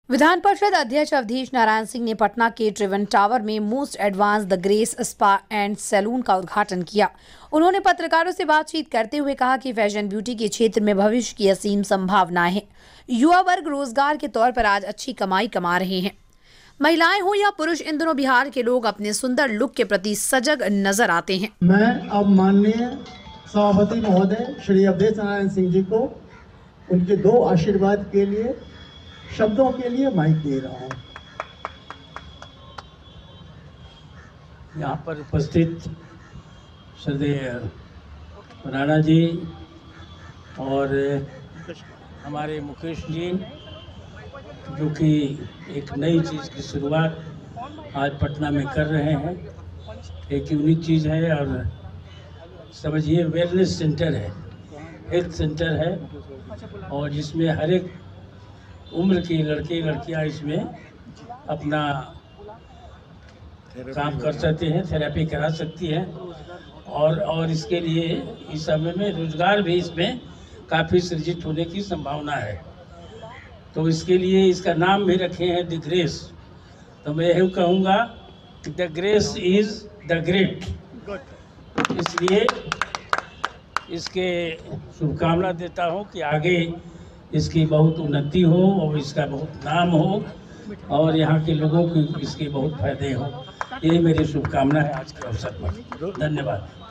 विधान परिषद अध्यक्ष अवधेश नारायण सिंह ने पटना के ट्रिवन टावर में most advance the grace spa and salon का उद्घाटन किया। उन्होंने पत्रकारों से बातचीत करते हुए कहा कि फैशन ब्यूटी के क्षेत्र में भविष्य की असीम संभावनाएं हैं। युवा वर्ग रोजगार के तौर पर आज अच्छी कमाई कमा रहे हैं। महिलाएं हो या पुरुष, इन दिनों बिहार के लोग अपने सुंदर लुक के प्रति सजग नजर आते हैं। मैं अब माननीय सभापति महोदय श्री अवधेश नारायण सिंह जी को उनके 2 आशीर्वाद के लिए, शब्दों के लिए माइक दे रहा हूं। यहाँ पर उपस्थित श्रद्धेय राणा जी और हमारे मुकेश जी, जो कि एक नई चीज़ की शुरुआत आज पटना में कर रहे हैं। एक यूनिक चीज़ है और समझिए वेलनेस सेंटर है, हेल्थ सेंटर है, और जिसमें हर एक उम्र के लड़के लड़कियां इसमें अपना काम कर सकते हैं, थेरेपी करा सकती हैं, और इसके लिए इस समय में रोजगार भी इसमें काफ़ी सृजित होने की संभावना है। तो इसके लिए इसका नाम भी रखे हैं द ग्रेस। तो मैं यही कहूँगा कि the grace is the great. इसलिए इसके शुभकामना देता हूँ कि आगे इसकी बहुत उन्नति हो और इसका बहुत नाम हो और यहाँ के लोगों को इसके बहुत फायदे हो। यही मेरी शुभकामना है आज के अवसर पर। धन्यवाद।